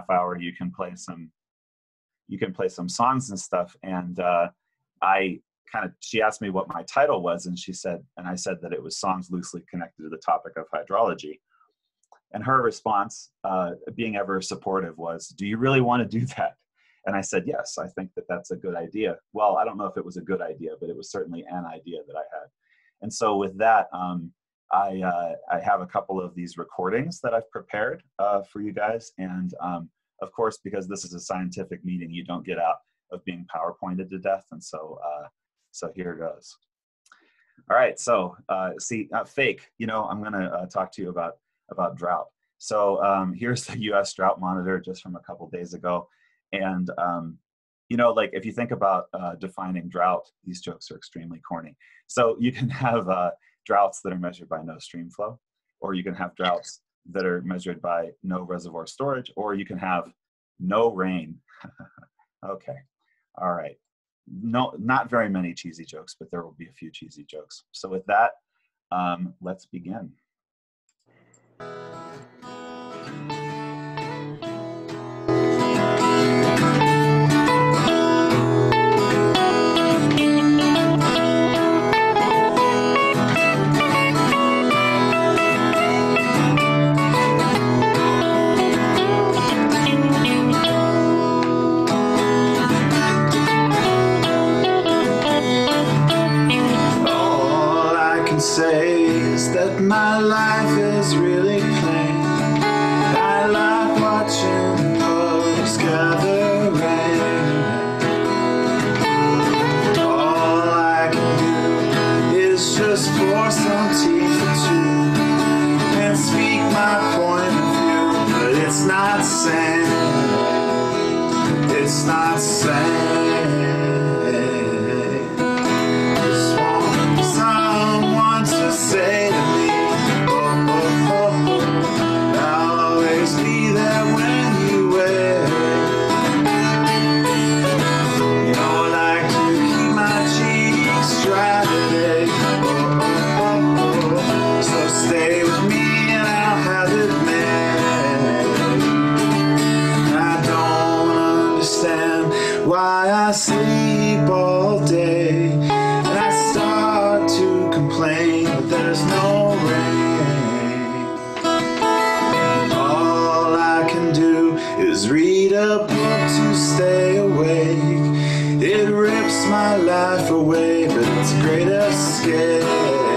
half hour, you can play some songs and stuff. And she asked me what my title was, and I said that it was songs loosely connected to the topic of hydrology. And her response, being ever supportive, was, "Do you really want to do that?" And I said, "Yes, I think that that's a good idea." Well, I don't know if it was a good idea, but it was certainly an idea that I had. And so with that, I have a couple of these recordings that I've prepared for you guys. And of course, because this is a scientific meeting, you don't get out of being PowerPointed to death. And so, so here goes. All right, so fake, I'm gonna talk to you about drought. So here's the US drought monitor just from a couple days ago. And, like if you think about defining drought, these jokes are extremely corny. So you can have droughts that are measured by no stream flow, or you can have droughts that are measured by no reservoir storage, or you can have no rain. Okay, all right. No, not very many cheesy jokes, but there will be a few cheesy jokes. So with that, let's begin. My life is really plain. I like watching puddles gather rain. All I can do is just pour some tea for two and speak my point of view, but it's not sane. It's not sane. Just want someone to say to me, why I sleep all day and I start to complain that there's no rain. All I can do is read a book to stay awake. It rips my life away, but it's a great escape.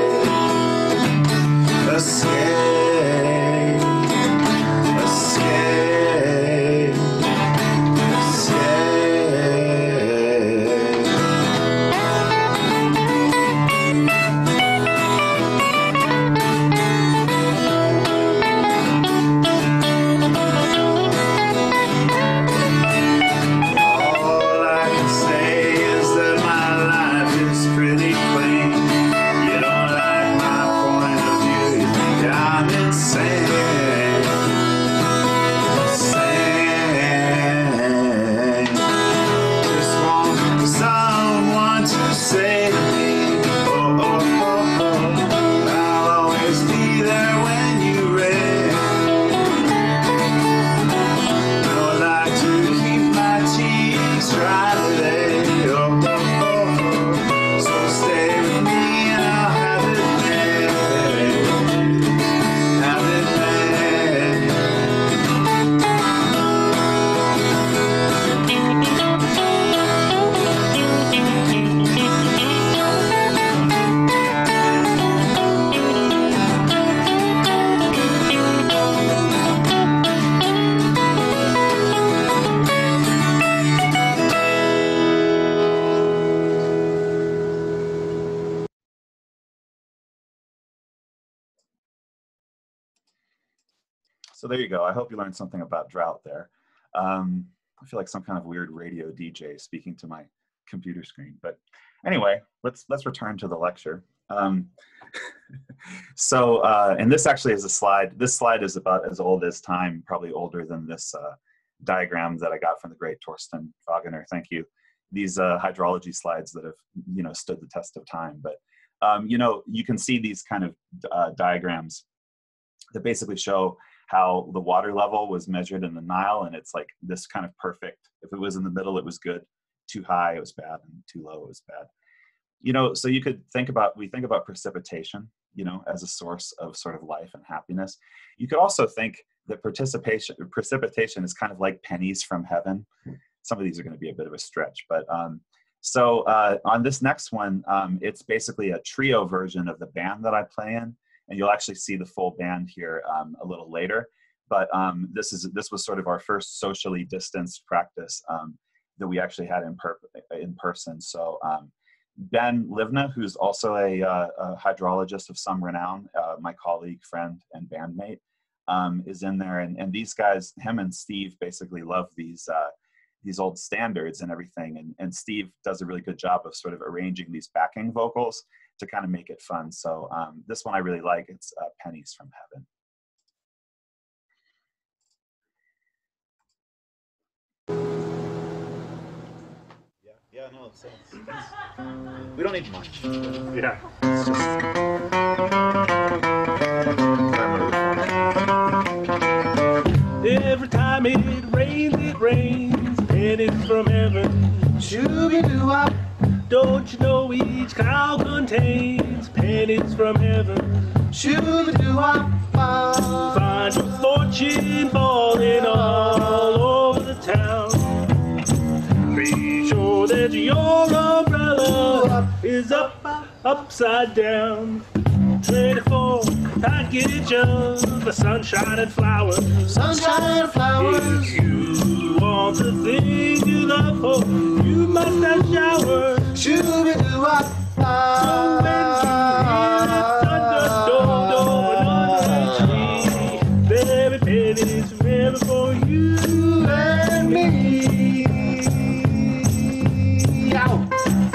Escape. So there you go. I hope you learned something about drought there. I feel like some kind of weird radio DJ speaking to my computer screen. But anyway, let's return to the lecture. And this actually is a slide. This slide is about as old as time, probably older than this diagram that I got from the great Torsten Wagner. Thank you. These hydrology slides that have stood the test of time. But you can see these kind of diagrams that basically show how the water level was measured in the Nile, and it's like this kind of perfect. If it was in the middle, it was good. Too high, it was bad, and too low, it was bad. You know, so you could think about, we think about precipitation, you know, as a source of sort of life and happiness. You could also think that precipitation is kind of like pennies from heaven. Some of these are going to be a bit of a stretch, but so on this next one, it's basically a trio version of the band that I play in, and you'll actually see the full band here a little later. But this was sort of our first socially distanced practice that we actually had in person. So Ben Livna, who's also a hydrologist of some renown, my colleague, friend, and bandmate, is in there. And these guys, him and Steve, basically love these old standards and everything. And Steve does a really good job of sort of arranging these backing vocals to kind of make it fun. So this one I really like. It's Pennies from Heaven. Yeah, no, it's we don't need much. Yeah. It's just, every time it rains, pennies from heaven. Shooby-doo-wop. Don't you know each cow contains pennies from heaven? Shooby-doo-wop. Find your fortune falling all over the town. Be sure that your umbrella is upside down. 24 package of sunshine and flowers. Sunshine and flowers. If you want the thing you love for, you must have showers. Shooby-doo-wop. So when you hear it thunderstorm over under a tree, baby, pennies from heaven for you and me. Ow.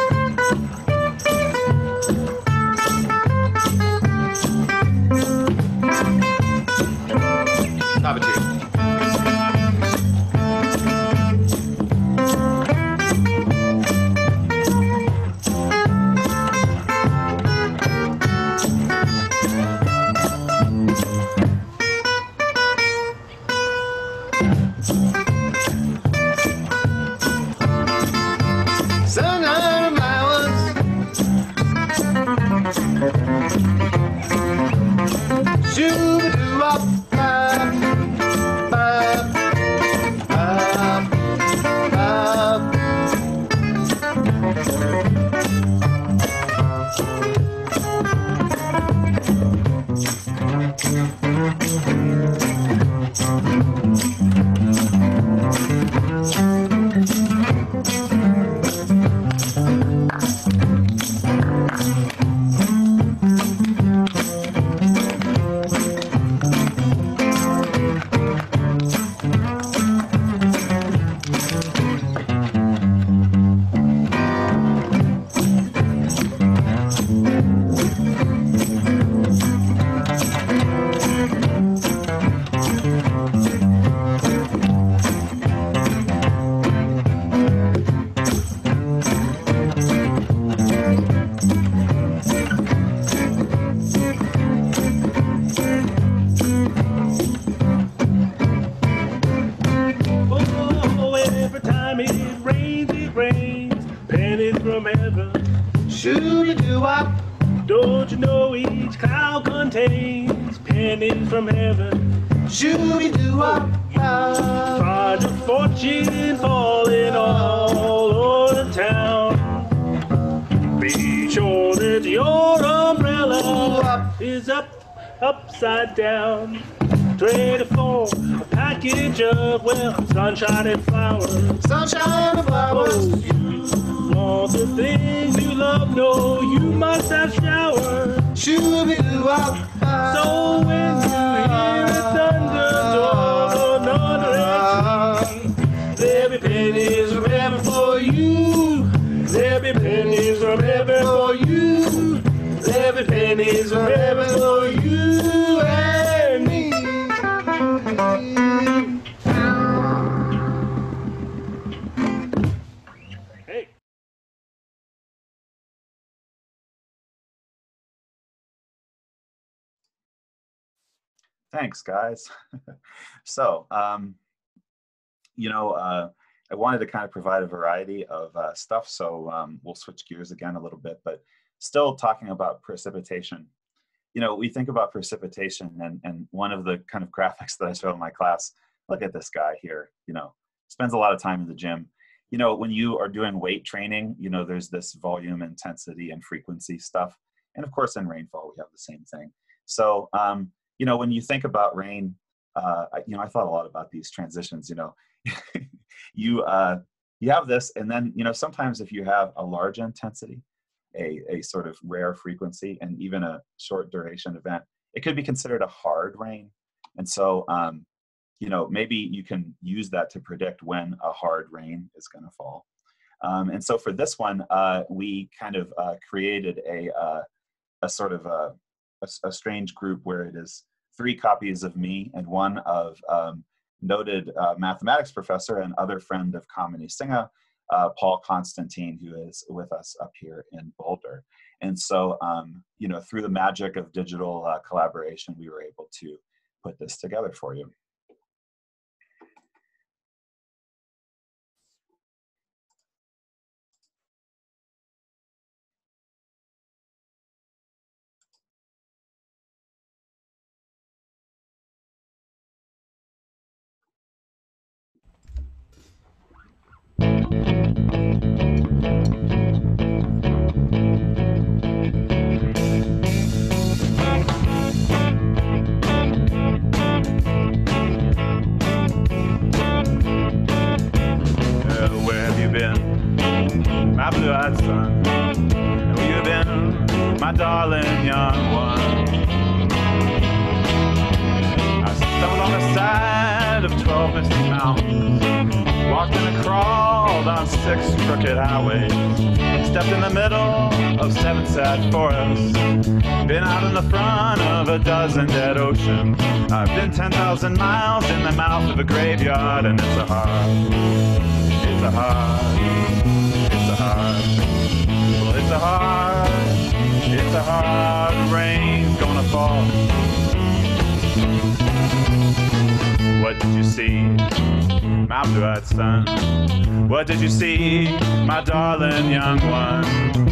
Stop it, Chief. Sunshine and flowers. Shoo-ba-doo-wop. Shoo-ba-doo-wop. Don't you know each cow contains pennies from heaven? Shoo-ba-doo-wop. Find your fortune falling all over the town. Be sure that your umbrella is upside down. 24, a package of, well, sunshine and flowers. Sunshine and flowers. You want the things you love, no, you must have showers. Shoo-ba-doo-wop. So when you hear it thunder, don't underestimate. There'll be pennies from heaven for you. There'll be pennies from heaven for you. There'll be pennies from heaven for you and me. Hey. Thanks, guys. So, I wanted to kind of provide a variety of stuff. So we'll switch gears again a little bit, but still talking about precipitation. We think about precipitation, and one of the kind of graphics that I show in my class, look at this guy here, spends a lot of time in the gym. When you are doing weight training, there's this volume, intensity, and frequency stuff. And of course, in rainfall, we have the same thing. So, when you think about rain, I thought a lot about these transitions. You have this, and then, sometimes if you have a large intensity, a sort of rare frequency, and even a short duration event, it could be considered a hard rain. And so, maybe you can use that to predict when a hard rain is going to fall. And so for this one, we kind of created a sort of a strange group where it is 3 copies of me and one of noted mathematics professor and other friend of Kamini Singha, Paul Constantine, who is with us up here in Boulder. And so, through the magic of digital collaboration, we were able to put this together for you. My blue-eyed son, where you been, my darling young one? I stumbled on the side of 12 misty mountains, walked and crawled on 6 crooked highways, stepped in the middle of 7 sad forests, been out in the front of a dozen dead oceans. I've been 10,000 miles in the mouth of a graveyard, and it's a hard well, it's a hard rain's gonna fall. What did you see, my blue-eyed son? What did you see, my darling young one?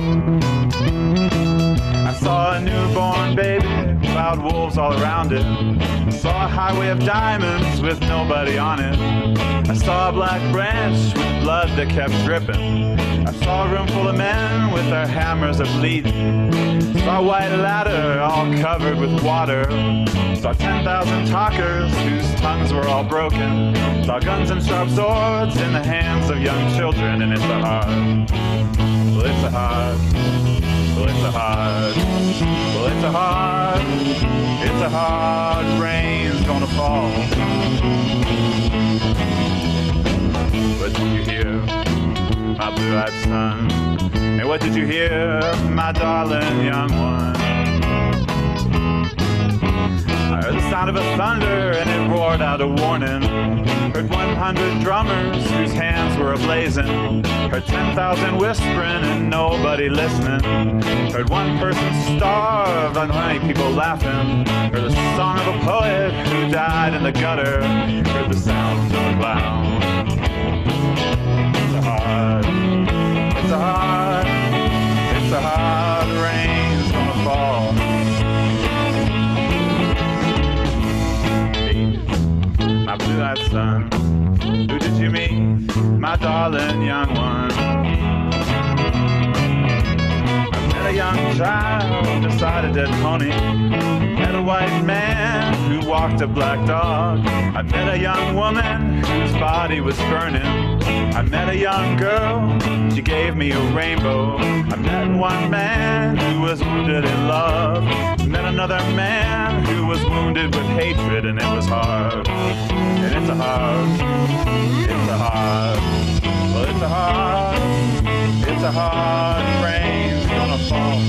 I saw a newborn baby, wild wolves all around it. I saw a highway of diamonds with nobody on it. I saw a black branch with blood that kept dripping. I saw a room full of men with their hammers a-bleeding. Saw a white ladder all covered with water. Saw 10,000 talkers whose tongues were all broken. Saw guns and sharp swords in the hands of young children, and it's a hard, well, it's a hard, well, it's a hard, well, it's a hard, it's a hard rain's gonna fall. What did you hear, my blue-eyed son? And what did you hear, my darling young one? I heard the sound of a thunder and it roared out a warning. Heard 100 drummers whose hands were ablazing. Heard 10,000 whispering and nobody listening. Heard one person starved and 20 people laughing. Heard the song of a poet who died in the gutter. Heard the sound of a clown. It's a hard, it's a hard, it's a hard rain's gonna fall. My blue-eyed son, who did you meet, my darling young one? I met a young child beside a dead pony, met a white man who walked a black dog. I met a young woman whose body was burning. I met a young girl, she gave me a rainbow. I met one man who was wounded in love. Met another man who was wounded with hatred, and it was hard. And it's a hard, it's a hard, well, it's a hard, it's a hard rain's gonna fall.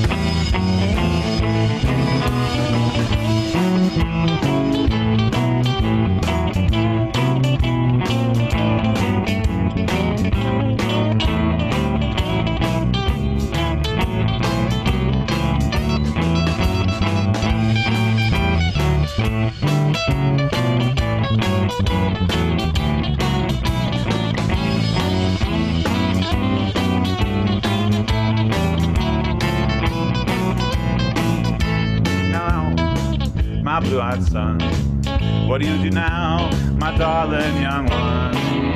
blue-eyed son. What do you do now, my darling young one?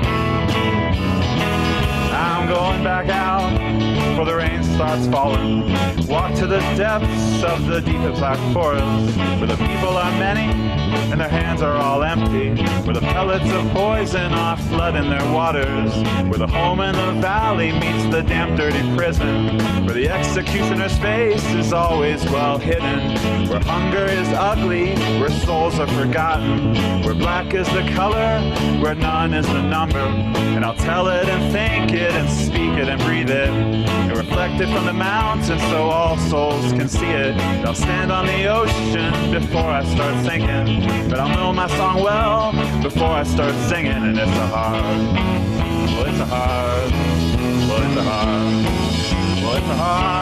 I'm going back out before the rain starts falling. Walk to the depths of the deep black forest, where the people are many and their hands are all empty, where the pellets of poison are flooding their waters, where the home in the valley meets the damp, dirty prison, where the executioner's face is always well hidden, where hunger is ugly, where souls are forgotten, where black is the color, where none is the number. And I'll tell it and think it and speak it and breathe it and reflect it from the mountain so all souls can see it. And I'll stand on the ocean before I start thinking, but I'll know my song well before I start singing. And it's a hard, well it's a hard, well it's a hard, well it's a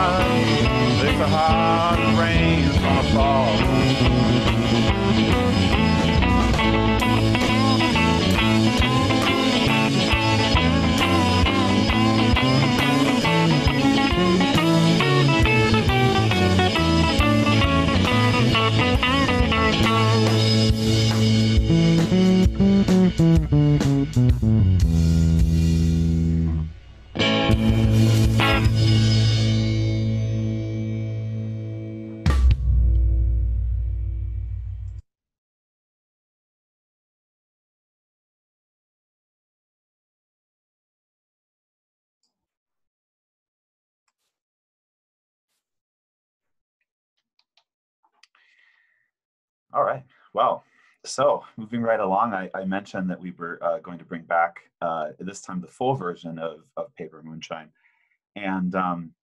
hard rain's gonna fall. All right. Well, so moving right along, I mentioned that we were going to bring back this time the full version of Paper Moonshine, and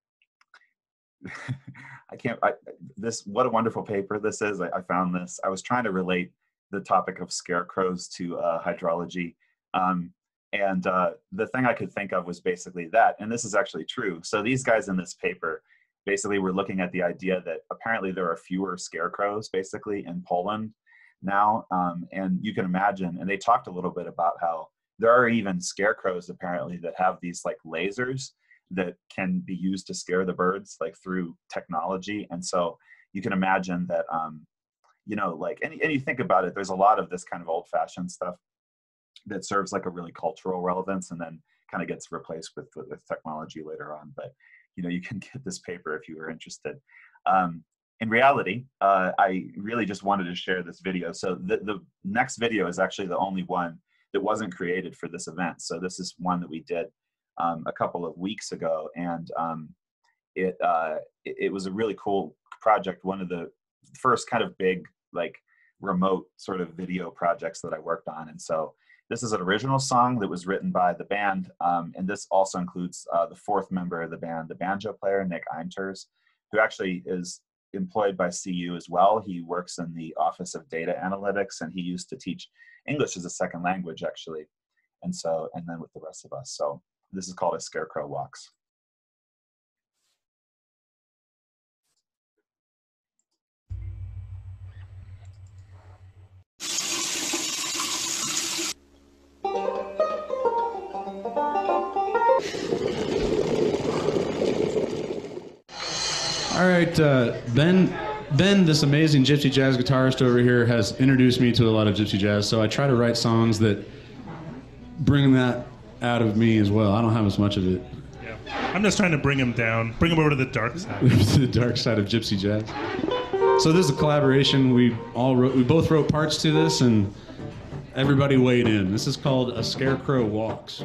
what a wonderful paper this is. I found this. I was trying to relate the topic of scarecrows to hydrology, and the thing I could think of was basically that, and this is actually true. So these guys in this paper basically we're looking at the idea that apparently there are fewer scarecrows basically in Poland now. And you can imagine, and they talked a little bit about how there are even scarecrows apparently that have these like lasers that can be used to scare the birds like through technology. And so you can imagine that, you know, like, and you think about it, there's a lot of this kind of old fashioned stuff that serves like a really cultural relevance and then kind of gets replaced with technology later on. But you know, you can get this paper if you are interested. In reality, I really just wanted to share this video. So the next video is actually the only one that wasn't created for this event. So this is one that we did a couple of weeks ago, and it was a really cool project. One of the first kind of big like remote sort of video projects that I worked on. And so this is an original song that was written by the band, and this also includes the fourth member of the band, the banjo player, Nick Einters, who actually is employed by CU as well. He works in the Office of Data Analytics, and he used to teach English as a second language, actually. And then with the rest of us. So this is called A Scarecrow Walks. All right, Ben, this amazing gypsy jazz guitarist over here, has introduced me to a lot of gypsy jazz, so I try to write songs that bring that out of me as well. I don't have as much of it. Yeah. I'm just trying to bring him down, bring him over to the dark side. The dark side of gypsy jazz. So this is a collaboration. We both wrote parts to this, and everybody weighed in. This is called A Scarecrow Walks.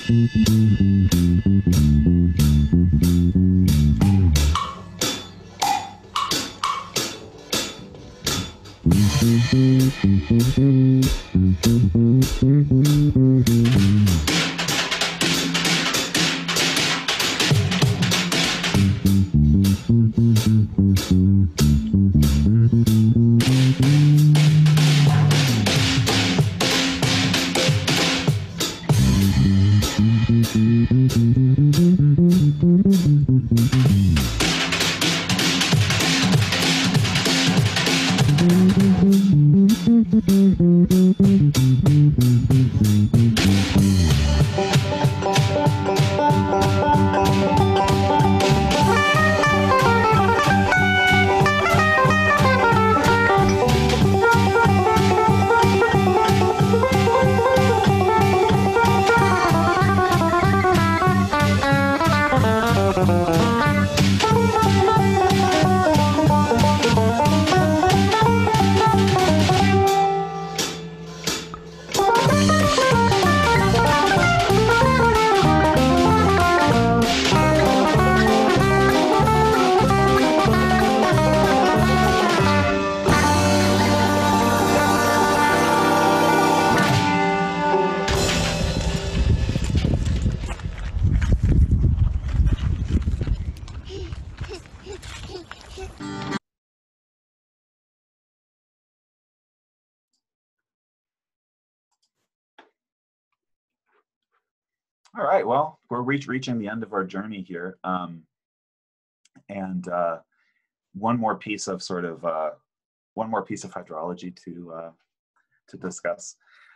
All right, well, we're reaching the end of our journey here. One more piece of hydrology to discuss.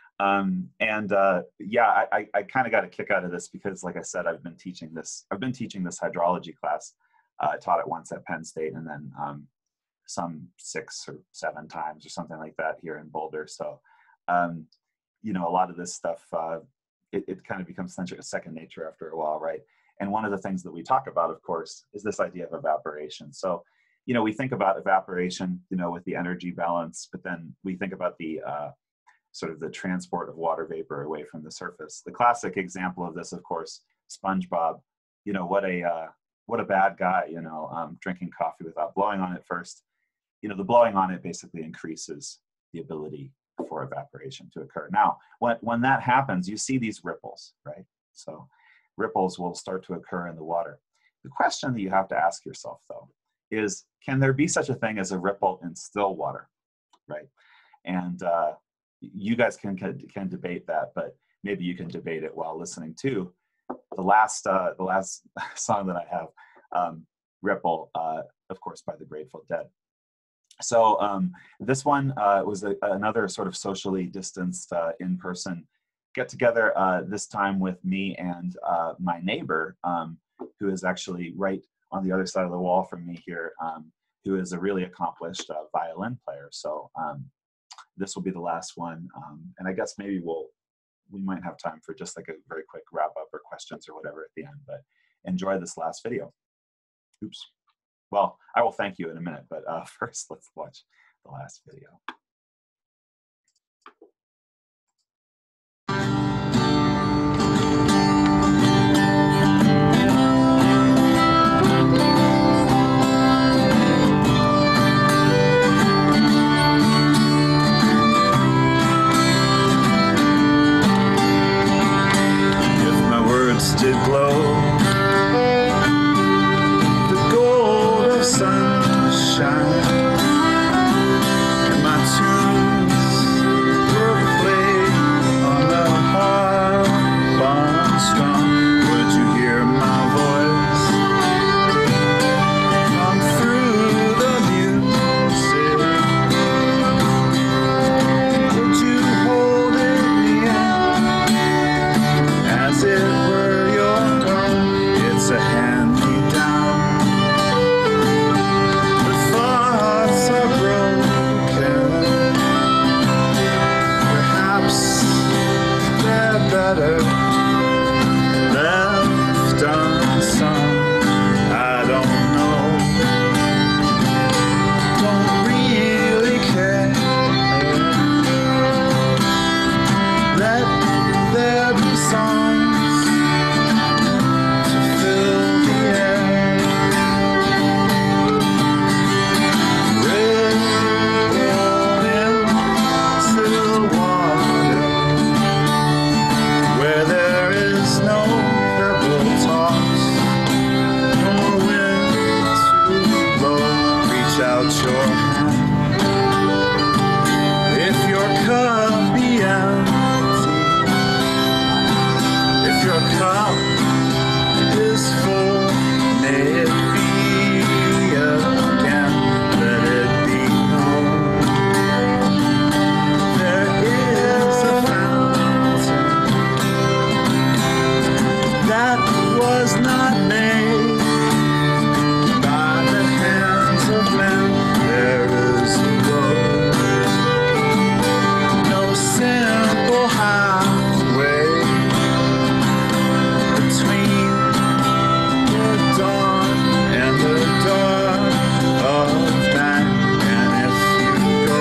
Yeah, I kind of got a kick out of this because, like I said, I've been teaching this hydrology class. I taught it once at Penn State, and then some 6 or 7 times or something like that here in Boulder. So, you know, a lot of this stuff, it kind of becomes second nature after a while, right? And one of the things that we talk about, of course, is this idea of evaporation. So, you know, we think about evaporation, you know, with the energy balance, but then we think about the sort of the transport of water vapor away from the surface. The classic example of this, of course, SpongeBob. You know, what a bad guy, you know, drinking coffee without blowing on it first. You know, the blowing on it basically increases the ability for evaporation to occur. Now, when that happens, you see these ripples, right? So ripples will start to occur in the water. The question that you have to ask yourself, though, is can there be such a thing as a ripple in still water, right? And you guys can debate that, but maybe you can debate it while listening to the last song that I have, Ripple, of course, by the Grateful Dead. So this one was another sort of socially distanced in-person get-together, this time with me and my neighbor, who is actually right on the other side of the wall from me here, who is a really accomplished violin player. So this will be the last one, and I guess maybe we might have time for just like a very quick wrap-up or questions or whatever at the end, but enjoy this last video. Oops. Well, I will thank you in a minute, but first let's watch the last video. If my words did glow sunshine, and my tunes were played on the harp unstrung, would you hear my voice come through the music? Would you hold it near as it were your own? cup is full, may it be again, let it be known. There is a fountain that was not made by the hands of men. There is a road, no simple highway between the dawn and the dark of night. And if you go,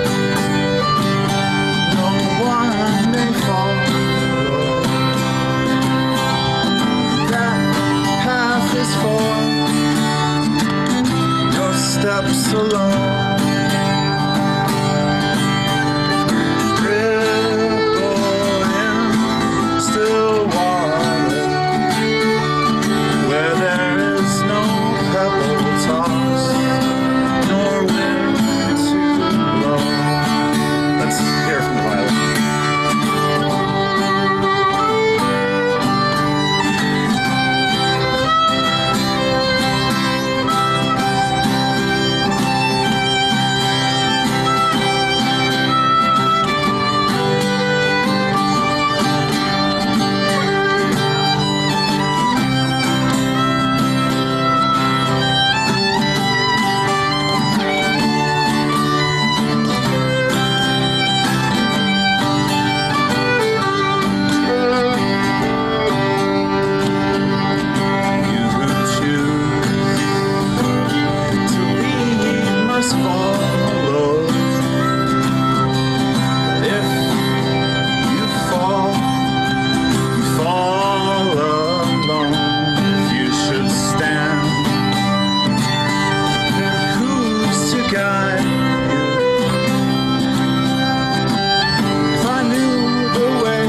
no one may follow. That path is for your steps alone. Ripple in still water, where there is no pebble toss, nor wind to blow. Let's hear from the violin. You who choose to lead must follow. If you fall alone. If you should stand, then who's to guide you? If I knew the way,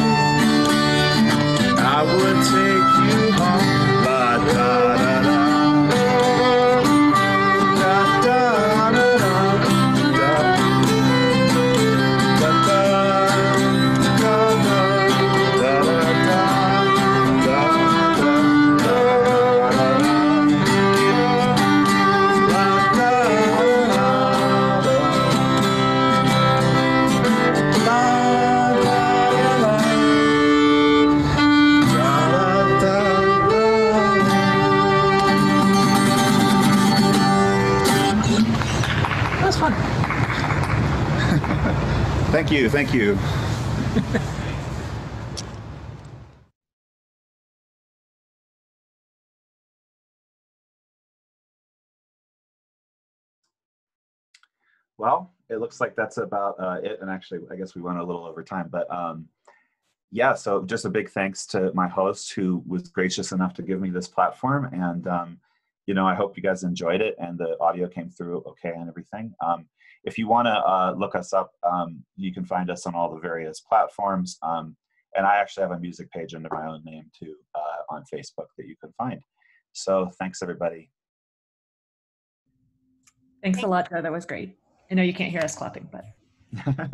I would take you home. La da da da. Da da da da. Da da da. Da da da da. Da da da. La da da da. La da da. That was fun. Thank you, thank you. Well, it looks like that's about it. And actually, I guess we went a little over time, but yeah, so just a big thanks to my host who was gracious enough to give me this platform. And, you know, I hope you guys enjoyed it and the audio came through okay and everything. If you want to look us up, you can find us on all the various platforms. And I actually have a music page under my own name too on Facebook that you can find. So thanks, everybody. Thanks a lot, Joe. That was great. I know you can't hear us clapping, but.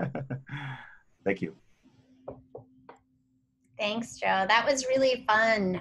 Thank you. Thanks, Joe. That was really fun.